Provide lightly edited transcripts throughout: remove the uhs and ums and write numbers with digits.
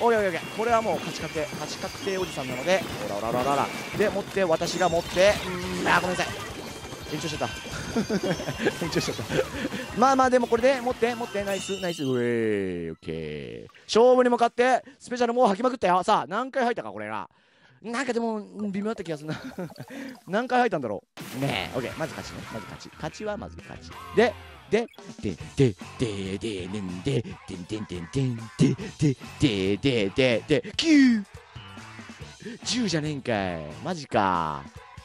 おいおいおい、これはもう勝ち確定おじさんなので、おらおらおらおらおらで持って、私が持って、ごめんなさい、延長しちゃった延長しちゃったまあまあでもこれで持ってナイスナイス、うえー、オッケー、勝負に向かってスペシャルもう吐きまくったよ。さあ何回吐いたかこれな、なんかでも微妙だった気がするな何回吐いたんだろうねえ。オッケー、まず勝ちね、まず勝ちはまず勝ちででででででねんででんでんでんでんででででで9 10じゃねえんかい、マジか。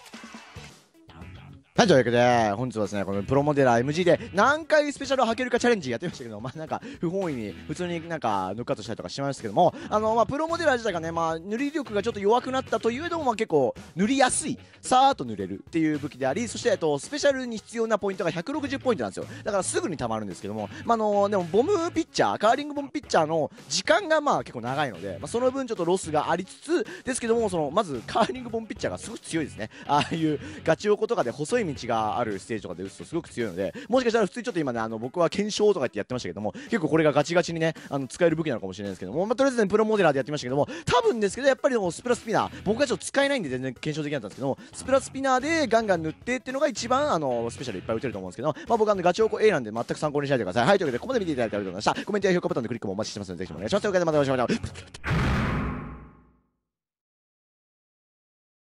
はい、というわけで、本日はですね、このプロモデラー MG で何回スペシャルを履けるかチャレンジやってみましたけど、まあなんか、不本意に、普通になんか、ノックアウトしたりとかしましたけども、まあプロモデラー自体がね、まあ塗り力がちょっと弱くなったというえども、まあ結構、塗りやすい、さーっと塗れるっていう武器であり、そして、スペシャルに必要なポイントが160ポイントなんですよ。だからすぐに溜まるんですけども、まあでも、ボムピッチャー、カーリングボムピッチャーの時間がまあ結構長いので、まあその分ちょっとロスがありつつ、ですけども、まずカーリングボムピッチャーがすごく強いですね。ああいうガチオコとかで細い道があるステージとかで打つとすごく強いので、もしかしたら普通にちょっと今ね、僕は検証とか言ってやってましたけども、結構これがガチガチにね、使える武器なのかもしれないですけども、まあ、とりあえずね、プロモデラーでやってましたけども、多分ですけど、やっぱりスプラスピナー、僕がちょっと使えないんで全然検証できなかったんですけども、スプラスピナーでガンガン塗ってっていうのが一番、スペシャルいっぱい打てると思うんですけど、まあ、僕はガチオコ A なんで全く参考にしないでください。はい、というわけで、ここまで見ていただいてありがとうございました。コメントや評価ボタンのクリックもお待ちしてますので、ぜひともお願いします。というわけで、またお会いしましょう。